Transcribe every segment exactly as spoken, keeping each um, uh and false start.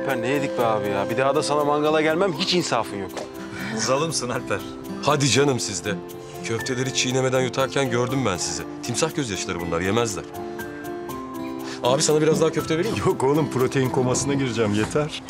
Alper ne yedik be abi ya? Bir daha da sana mangala gelmem, hiç insafın yok. Zalımsın Alper. Hadi canım sizde. Köfteleri çiğnemeden yutarken gördüm ben sizi. Timsah gözyaşları bunlar, yemezler. Abi sana biraz daha köfte vereyim mi? Yok oğlum, protein komasına gireceğim, yeter.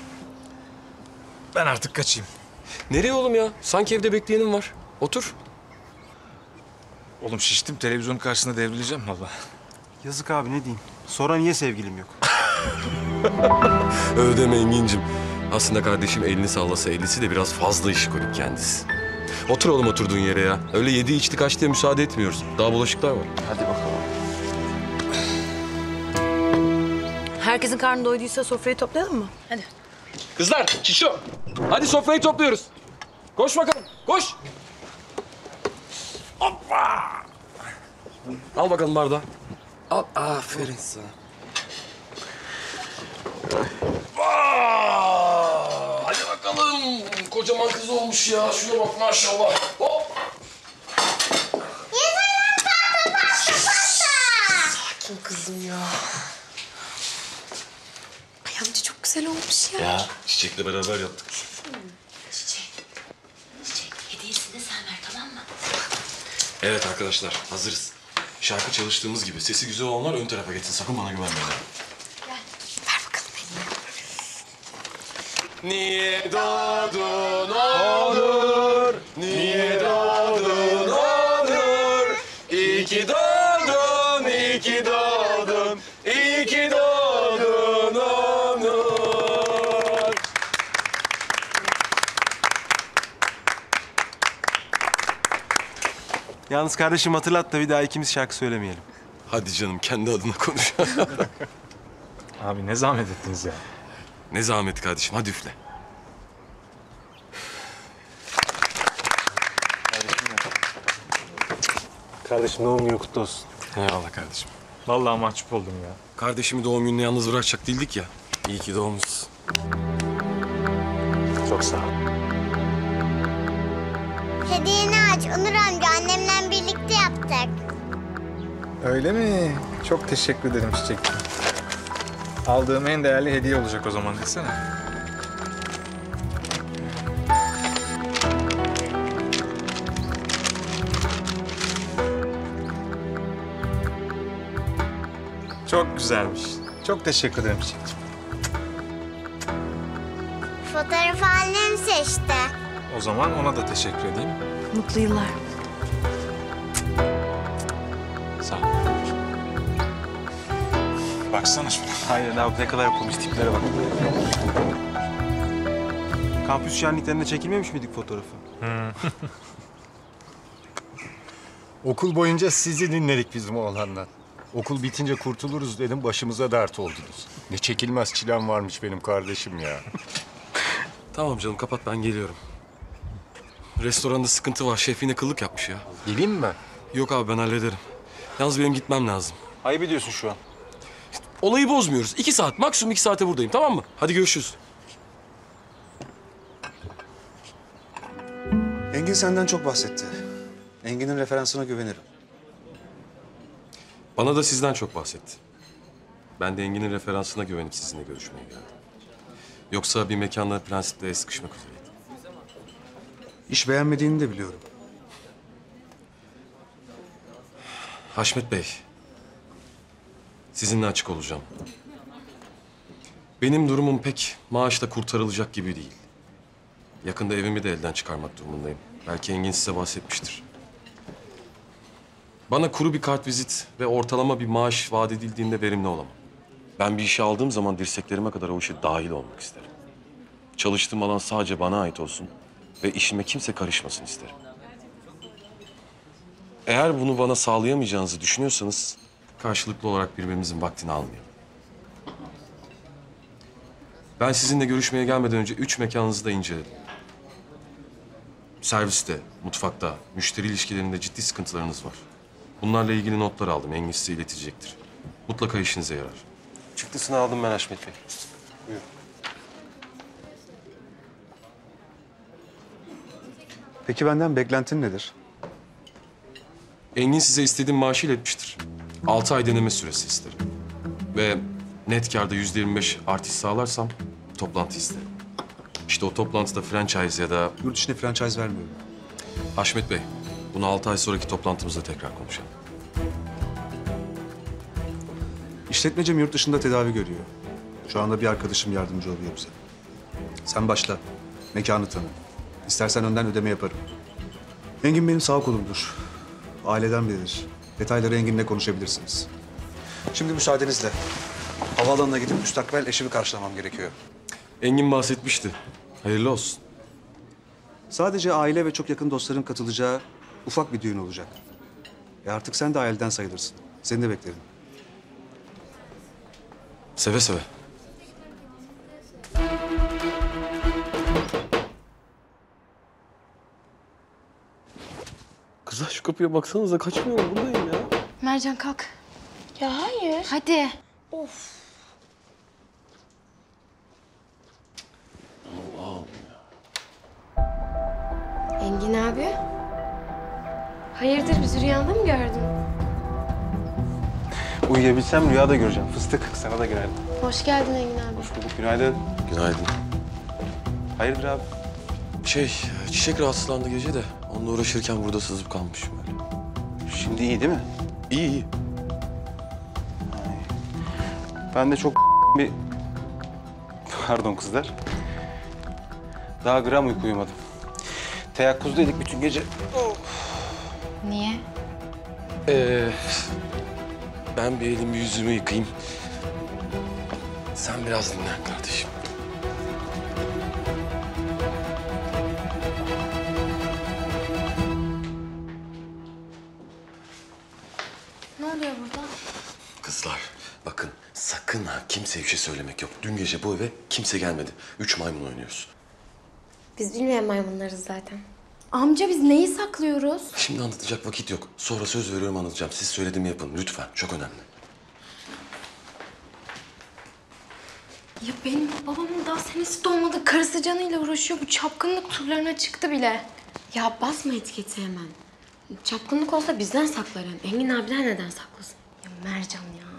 Ben artık kaçayım. Nereye oğlum ya? Sanki evde bekleyenim var. Otur. Oğlum şiştim, televizyonun karşısında devrileceğim vallahi. Yazık abi, ne diyeyim? Sonra niye sevgilim yok? Öyle deme Engin'cim. Aslında kardeşim elini sallasa ellisi de biraz fazla işkolik kendisi. Otur oğlum oturduğun yere ya. Öyle yedi içti kaç diye müsaade etmiyoruz. Daha bulaşıklar var. Hadi bakalım. Herkesin karnı doyduysa sofrayı toplayalım mı? Hadi. Kızlar, Çişo. Hadi sofrayı topluyoruz. Koş bakalım, koş. Hoppa. Al bakalım bardağı. Al, aferin sana. Aa, hadi bakalım. Kocaman kız olmuş ya. Şuna bak maşallah. Hop. Sakin kızım ya. Ay amca çok güzel olmuş ya. Ya Çiçek'le beraber yaptık. Çiçek. Çiçek hediyesini sen ver tamam mı? Evet arkadaşlar, hazırız. Şarkı çalıştığımız gibi sesi güzel olanlar ön tarafa geçsin. Sakın bana güvenmeyin. Gel. Ver bakalım elini. Niye doğdun olur, niye doğdun olur. İyi ki doğdun, iyi ki doğdun, iyi ki doğdun olur. Yalnız kardeşim hatırlat da bir daha ikimiz şarkı söylemeyelim. Hadi canım, kendi adına konuş. Abi ne zahmet ettiniz ya. Ne zahmet kardeşim, hadi üfle. Kardeşim doğum günü kutlu olsun. Eyvallah kardeşim. Vallahi mahcup oldum ya. Kardeşimi doğum gününe yalnız bırakacak değildik ya. İyi ki doğmuşsun. Çok sağ ol. Hediyeni aç Onur amca, annemle birlikte yaptık. Öyle mi? Çok teşekkür ederim Çiçek. Aldığım en değerli hediye olacak o zaman desene. Çok güzelmiş. Çok teşekkür ederim Çiçek. Fotoğrafı annem seçti. O zaman ona da teşekkür edeyim. Mutlu yıllar. Sağ ol. Baksana şuna. Aynen abi, ne kadar yapılmış tiplere bak. Kampüs şenliklerinde çekilmemiş miydik fotoğrafı? Okul boyunca sizi dinledik bizim oğlandan. Okul bitince kurtuluruz dedim, başımıza dert oldunuz. Ne çekilmez çilem varmış benim kardeşim ya. Tamam canım, kapat, ben geliyorum. Restoranda sıkıntı var. Şef yine kıllık yapmış ya. Geleyim mi ben? Yok abi, ben hallederim. Yalnız benim gitmem lazım. Ayıp ediyorsun şu an. Olayı bozmuyoruz. İki saat, maksimum iki saate buradayım, tamam mı? Hadi görüşürüz. Engin senden çok bahsetti. Engin'in referansına güvenirim. Bana da sizden çok bahsetti. Ben de Engin'in referansına güvenip sizinle görüşmeye geldim. Yoksa bir mekanla prensiple el sıkışmak üzereydim. İş beğenmediğini de biliyorum. Haşmet Bey, sizinle açık olacağım. Benim durumum pek maaşla kurtarılacak gibi değil. Yakında evimi de elden çıkarmak durumundayım. Belki Engin size bahsetmiştir. Bana kuru bir kartvizit ve ortalama bir maaş vaat edildiğinde verimli olamam. Ben bir işe aldığım zaman dirseklerime kadar o işe dahil olmak isterim. Çalıştığım alan sadece bana ait olsun ve işime kimse karışmasın isterim. Eğer bunu bana sağlayamayacağınızı düşünüyorsanız karşılıklı olarak birbirimizin vaktini almayalım. Ben sizinle görüşmeye gelmeden önce üç mekanınızı da inceledim. Serviste, mutfakta, müşteri ilişkilerinde ciddi sıkıntılarınız var. Bunlarla ilgili notlar aldım. Engin size iletecektir. Mutlaka işinize yarar. Çıktısını aldım ben Haşmet Bey. Peki benden beklentin nedir? Engin size istediğim maaşı iletmiştir. Altı ay deneme süresi isterim. Ve net kârda yüzde yirmi beş artış sağlarsam toplantı isterim. İşte o toplantıda franchise ya da... Yurt dışına franchise vermiyorum. Haşmet Bey, bunu altı ay sonraki toplantımızda tekrar konuşalım. İşletmecim yurt dışında tedavi görüyor. Şu anda bir arkadaşım yardımcı oluyor bize. Sen başla. Mekanı tanı. İstersen önden ödeme yaparım. Engin benim sağ kolumdur. Aileden biridir. Detayları Engin'le konuşabilirsiniz. Şimdi müsaadenizle. Havaalanına gidip müstakbel eşimi karşılamam gerekiyor. Engin bahsetmişti. Hayırlı olsun. Sadece aile ve çok yakın dostların katılacağı ufak bir düğün olacak. E artık sen de aileden sayılırsın. Seni de beklerim. Seve seve. Kızlar şu kapıya baksanıza, kaçmıyorum, buradayım ya. Mercan kalk. Ya hayır. Hadi. Of. Engin abi. Hayırdır, bizi rüyanda mı gördün? Uyuyabilsem rüya da göreceğim. Fıstık, sana da günaydın. Hoş geldin Engin abi. Hoş bulduk, günaydın. Günaydın. Hayırdır abi? Şey, Çiçek rahatsızlandı gece de. Onunla uğraşırken burada sızıp kalmışım öyle. Şimdi iyi değil mi? İyi iyi. Ben de çok bir... Pardon kızlar. Daha gram uyku uyumadım. Teyakkuzdaydık bütün gece. Niye? Ee, ben bir elimi yüzümü yıkayayım. Sen biraz dinlen kardeşim. Ne oluyor burada? Kızlar bakın sakın ha kimseye bir şey söylemek yok. Dün gece bu eve kimse gelmedi. Üç maymun oynuyoruz. Biz bilmeyen maymunlarız zaten. Amca biz neyi saklıyoruz? Şimdi anlatacak vakit yok. Sonra söz veriyorum anlatacağım. Siz söylediğimi yapın lütfen. Çok önemli. Ya benim babamın daha senesi doğmadı. Karısı canıyla uğraşıyor. Bu çapkınlık turlarına çıktı bile. Ya basma etiketi hemen. Çapkınlık olsa bizden saklar hem. Engin abiler neden saklasın? Ya Mercan ya.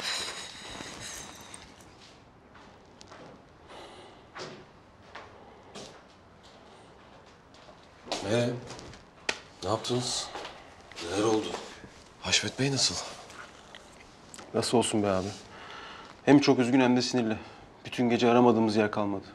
Ee, ne yaptınız? Neler oldu? Haşmet Bey nasıl? Nasıl olsun be abi? Hem çok üzgün hem de sinirli. Bütün gece aramadığımız yer kalmadı.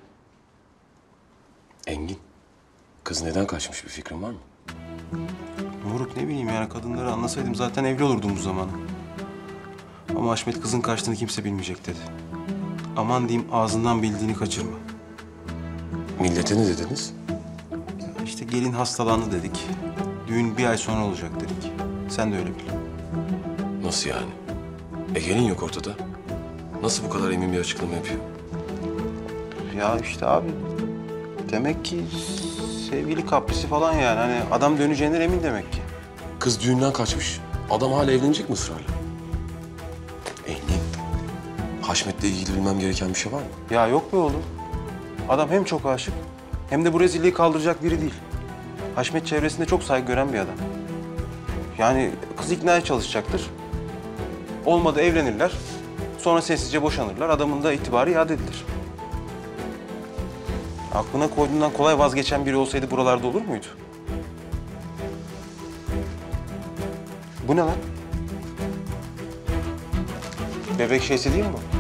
Engin, kız neden kaçmış, bir fikrin var mı? Moruk ne bileyim yani kadınları anlasaydım zaten evli olurdum bu zamana. Ama Haşmet kızın kaçtığını kimse bilmeyecek dedi. Aman diyeyim ağzından bildiğini kaçırma. Millete ne dediniz? İşte gelin hastalandı dedik. Düğün bir ay sonra olacak dedik. Sen de öyle bil. Nasıl yani? E gelin yok ortada. Nasıl bu kadar emin bir açıklama yapıyor? Ya işte abi demek ki sevgili kaprisi falan yani. Hani adam döneceğinden emin demek ki. Kız düğünden kaçmış. Adam hala evlenecek mi ısrarla? Engin, Haşmet'le ilgili bilmem gereken bir şey var mı? Ya yok be oğlum. Adam hem çok aşık hem de bu rezilliği kaldıracak biri değil. Haşmet çevresinde çok saygı gören bir adam. Yani kız iknaya çalışacaktır. Olmadı evlenirler. Sonra sessizce boşanırlar. Adamın da itibarı iade edilir. Aklına koyduğundan kolay vazgeçen biri olsaydı buralarda olur muydu? Bu ne lan? Bebek şeysi değil mi bu?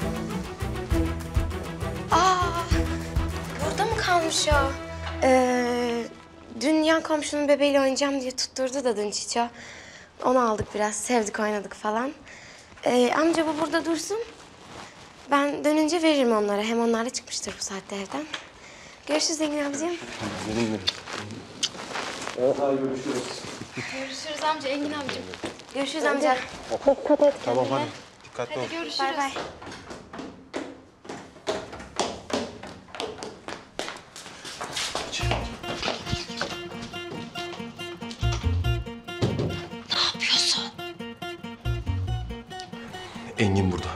Aa, burada mı kalmış o? Ee, dün yan komşunun bebeğiyle oynayacağım diye tutturdu da dün Çiço. Onu aldık biraz, sevdik, oynadık falan. Ee, amca bu burada dursun. Ben dönünce veririm onlara. Hem onlar da çıkmıştır bu saatte evden. Görüşürüz Engin abicim. Görüşürüz amca, Engin abicim. Görüşürüz amca. Dikkat et. Tamam hadi. Dikkatli ol. Görüşürüz. Bay bay. Ne yapıyorsun? Engin burada.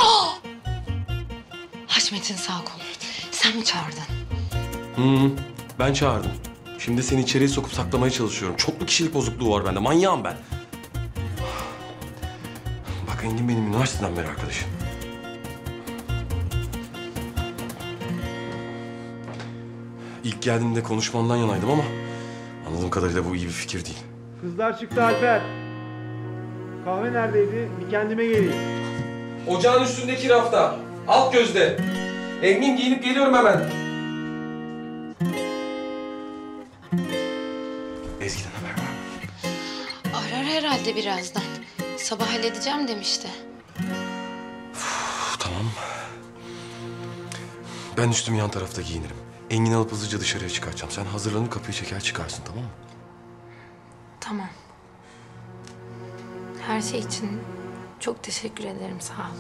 Haşmet'in sağ kolu. Sen mi çağırdın? Hı, ben çağırdım. Şimdi seni içeriye sokup saklamaya çalışıyorum. Çoklu kişilik bozukluğu var bende. Manyağım ben. Bak Engin benim üniversiteden beri arkadaşım. İlk geldiğimde konuşmandan yanaydım ama anladığım kadarıyla bu iyi bir fikir değil. Kızlar çıktı Alper. Kahve neredeydi? Bir kendime geleyim. Ocağın üstündeki rafta. Alt gözde. Engin giyinip geliyorum hemen. Ezgi'den haber var mı? Arar herhalde birazdan. Sabah halledeceğim demişti. Uf, tamam. Ben üstümü yan tarafta giyinirim. Engin alıp hızlıca dışarıya çıkartacağım. Sen hazırlanıp kapıyı çeker çıkarsın, tamam mı? Tamam. Her şey için çok teşekkür ederim, sağ ol.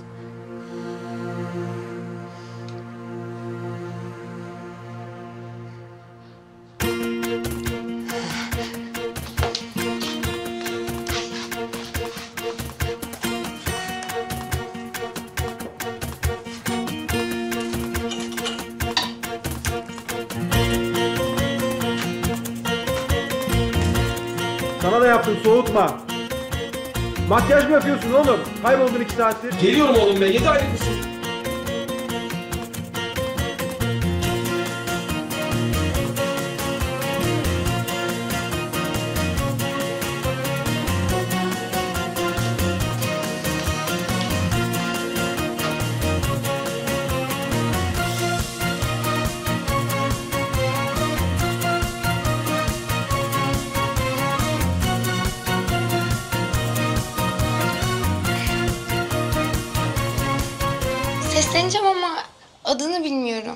Sana da yaptım, soğutma. Makyaj mı yapıyorsun oğlum? Kayboldun iki saattir. Geliyorum oğlum be. Yedi aylık mısın? Sesleneceğim ama adını bilmiyorum.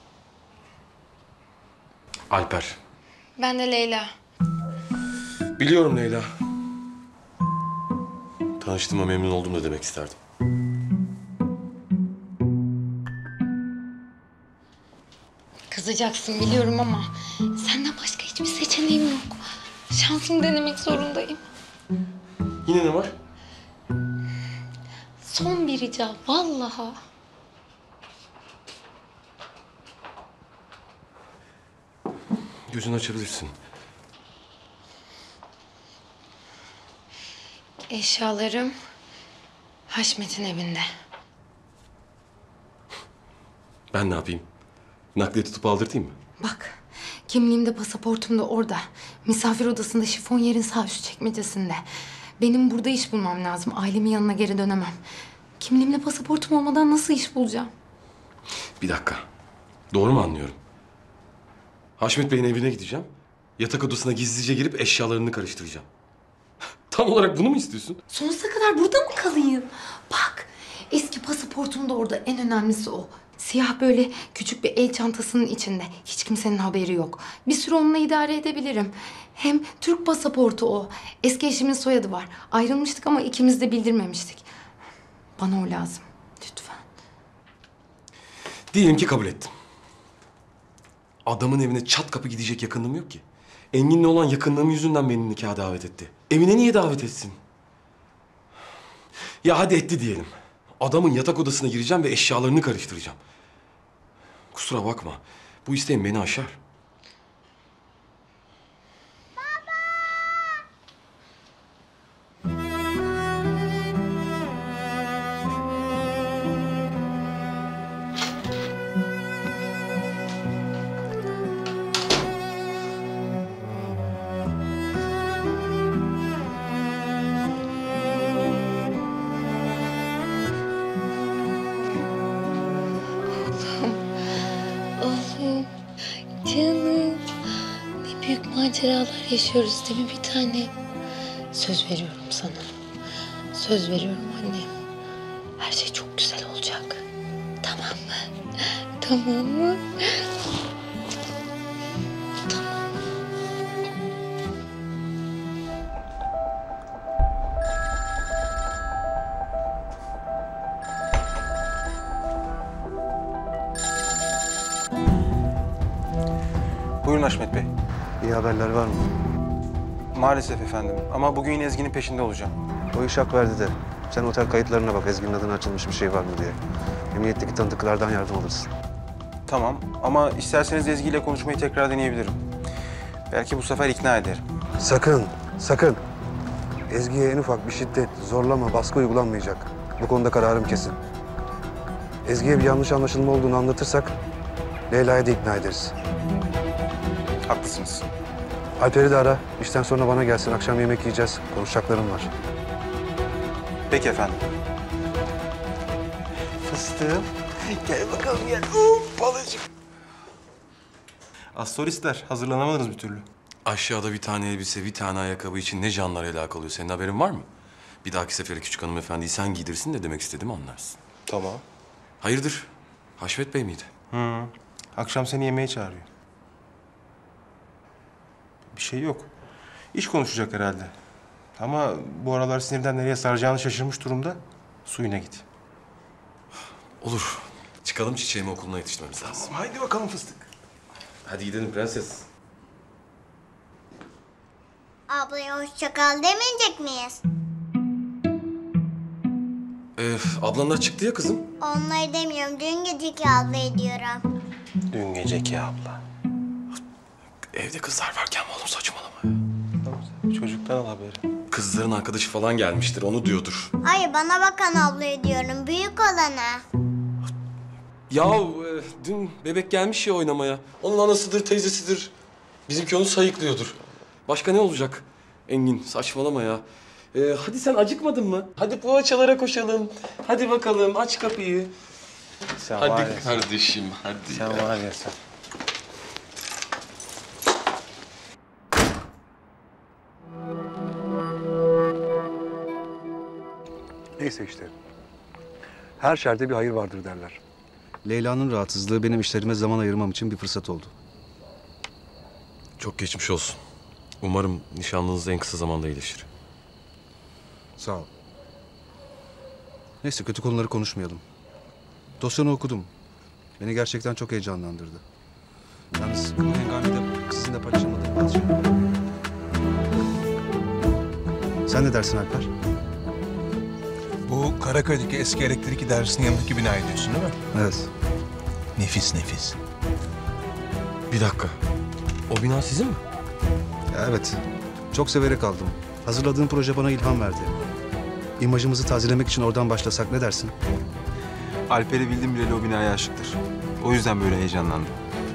Alper. Ben de Leyla. Biliyorum Leyla. Tanıştığıma memnun oldum da demek isterdim. Kızacaksın biliyorum ama senden başka hiçbir seçeneğim yok. Şansımı denemek zorundayım. Yine ne var? Son bir rica, vallahi. Gözünü açabilirsin. Eşyalarım Haşmet'in evinde. Ben ne yapayım? Nakliye tutup aldırtayım mı? Bak, kimliğim de pasaportum da orada. Misafir odasında, şifon yerin sağ üst çekmecesinde. Benim burada iş bulmam lazım. Ailemin yanına geri dönemem. Kimliğimle pasaportum olmadan nasıl iş bulacağım? Bir dakika. Doğru mu anlıyorum? Haşmet Bey'in evine gideceğim. Yatak odasına gizlice girip eşyalarını karıştıracağım. Tam olarak bunu mu istiyorsun? Sonsuza kadar burada mı kalayım? Bak, eski pasaportum da orada. En önemlisi o. Siyah böyle küçük bir el çantasının içinde. Hiç kimsenin haberi yok. Bir süre onunla idare edebilirim. Hem Türk pasaportu o. Eski eşimin soyadı var. Ayrılmıştık ama ikimiz de bildirmemiştik. Bana o lazım. Lütfen. Diyelim ki kabul ettim. Adamın evine çat kapı gidecek yakınlığım yok ki. Engin'le olan yakınlığım yüzünden beni nikaha davet etti. Evine niye davet etsin? Ya hadi etti diyelim. Adamın yatak odasına gireceğim ve eşyalarını karıştıracağım. Kusura bakma. Bu isteğin beni aşar. Oğlum, canım. Ne büyük maceralar yaşıyoruz değil mi bir tane? Söz veriyorum sana. Söz veriyorum annem. Her şey çok güzel olacak. Tamam mı? Tamam mı? Buyurun Haşmet Bey. İyi haberler var mı? Maalesef efendim ama bugün yine Ezgi'nin peşinde olacağım. O iş hak verdi de. Sen otel kayıtlarına bak Ezgi'nin adına açılmış bir şey var mı diye. Emniyetteki tanıdıklardan yardım alırsın. Tamam ama isterseniz Ezgi ile konuşmayı tekrar deneyebilirim. Belki bu sefer ikna ederim. Sakın, sakın. Ezgi'ye en ufak bir şiddet, zorlama, baskı uygulanmayacak. Bu konuda kararım kesin. Ezgi'ye bir yanlış anlaşılma olduğunu anlatırsak Leyla'yı da ikna ederiz. Haklısınız. Alper'i de ara. İşten sonra bana gelsin. Akşam yemek yiyeceğiz. Konuşacaklarım var. Peki efendim. Fıstığım. Gel bakalım gel. Hop, balacık. Astrolistler hazırlanamadınız bir türlü. Aşağıda bir tane elbise, bir tane ayakkabı için ne canlar helak oluyor. Senin haberin var mı? Bir dahaki sefere küçük hanımefendiyi sen giydirsin de demek istediğimi anlarsın. Tamam. Hayırdır? Haşmet Bey miydi? Hı. Akşam seni yemeğe çağırıyor. Bir şey yok. İş konuşacak herhalde. Ama bu aralar sinirden nereye saracağını şaşırmış durumda. Suyuna git. Olur. Çıkalım, çiçeğimi okuluna yetiştirmemiz lazım. Haydi bakalım fıstık. Hadi gidelim prenses. Ablaya hoşça kal demeyecek miyiz? Ee, ablanlar çıktı ya kızım. Onları demiyorum. Dün geceki ablayı diyorum. Dün geceki abla. Evde kızlar varken mi oğlum, saçmalama ya. Tamam, sen çocuktan al haberi. Kızların arkadaşı falan gelmiştir, onu diyordur. Hayır, bana bakan ablayı diyorum. Büyük olana. Ya e, dün bebek gelmiş ya oynamaya. Onun anasıdır, teyzesidir. Bizimki onu sayıklıyordur. Başka ne olacak? Engin, saçmalama ya. Ee, hadi sen acıkmadın mı? Hadi poğaçalara koşalım. Hadi bakalım, aç kapıyı. Sen Hadi var ya sen. kardeşim, hadi. Sen ya. var ya sen. Neyse işte. Her şerde bir hayır vardır derler. Leyla'nın rahatsızlığı benim işlerime zaman ayırmam için bir fırsat oldu. Çok geçmiş olsun. Umarım nişanlınız en kısa zamanda iyileşir. Sağ ol. Neyse kötü konuları konuşmayalım. Dosyanı okudum. Beni gerçekten çok heyecanlandırdı. Yalnız bu hengamede sizinle paylaşamadığım bazı şeyler var. Sen ne dersin Alper? Bu Karaköy'deki eski elektrik idaresinin yanındaki binayı diyorsun değil mi? Evet. Nefis nefis. Bir dakika. O bina sizin mi? Ya evet. Çok severek aldım. Hazırladığım proje bana ilham verdi. İmajımızı tazelemek için oradan başlasak ne dersin? Alper'i bildim bileli o binaya aşıktır. O yüzden böyle heyecanlandım.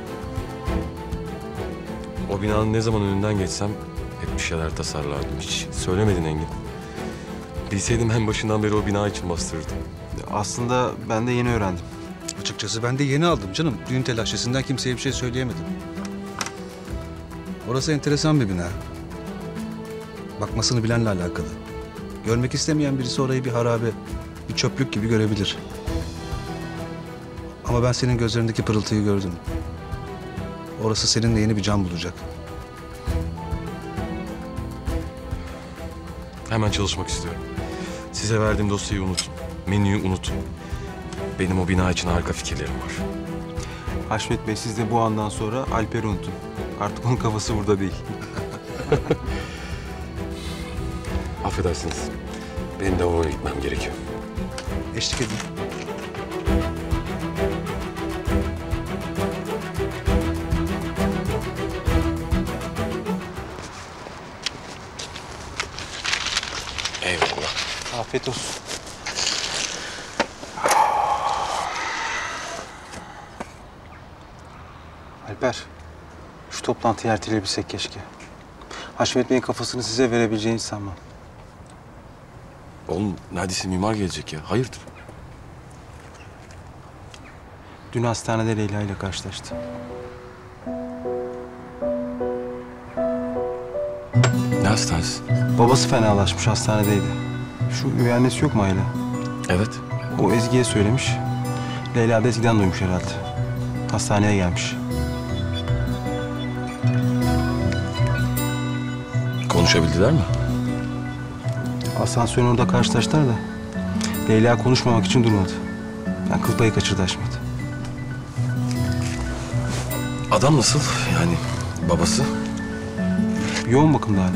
O binanın ne zaman önünden geçsem hep bir şeyler tasarlardım. Hiç söylemedin Engin. Bilseydim en başından beri o bina için bastırırdım. Aslında ben de yeni öğrendim. Açıkçası ben de yeni aldım canım. Düğün telaşesinden kimseye bir şey söyleyemedim. Orası enteresan bir bina. Bakmasını bilenle alakalı. Görmek istemeyen birisi orayı bir harabe, bir çöplük gibi görebilir. Ama ben senin gözlerindeki pırıltıyı gördüm. Orası seninle yeni bir can bulacak. Hemen çalışmak istiyorum. Size verdiğim dosyayı unutun. Menüyü unutun. Benim o bina için harika fikirlerim var. Haşmet Bey, siz de bu andan sonra Alper'i unutun. Artık onun kafası burada değil. Affedersiniz. Benim de oraya gitmem gerekiyor. Eşlik edin. Eyvallah. Afiyet olsun. Alper, şu toplantıyı erteleyebilsek keşke. Haşmet Bey'in kafasını size verebileceğini sanmam. Oğlum neredeyse mimar gelecek ya. Hayırdır? Dün hastanede Leyla ile karşılaştı. Ne hastanesi? Babası fenalaşmış, hastanedeydi. Şu üvey annesi yok mu Ayla? Evet. O Ezgi'ye söylemiş. Leyla da Ezgi'den duymuş herhalde. Hastaneye gelmiş. Konuşabildiler mi? Asansörün orada karşılaştılar da Leyla konuşmamak için durmadı. Yani kıl payı kaçırdı Haşmet. Adam nasıl? Yani babası? Yoğun bakımda hala.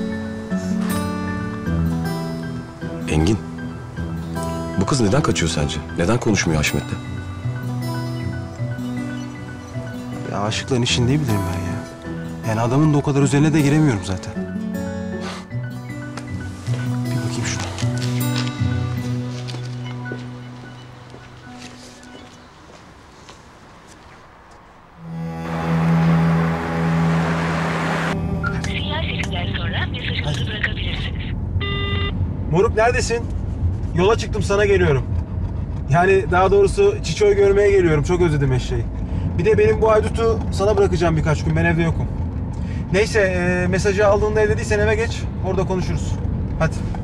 Engin. Bu kız neden kaçıyor sence? Neden konuşmuyor Haşmet'le? Ya aşıkların işini değil bilirim ben ya. Yani adamın da o kadar üzerine de giremiyorum zaten. Bir bakayım şuna. Moruk neredesin? Yola çıktım, sana geliyorum. Yani daha doğrusu Çiço'yu görmeye geliyorum. Çok özledim eşeği. Bir de benim bu Aydut'u sana bırakacağım birkaç gün. Ben evde yokum. Neyse e, mesajı aldığında evde değilsen eve geç. Orada konuşuruz. Hadi.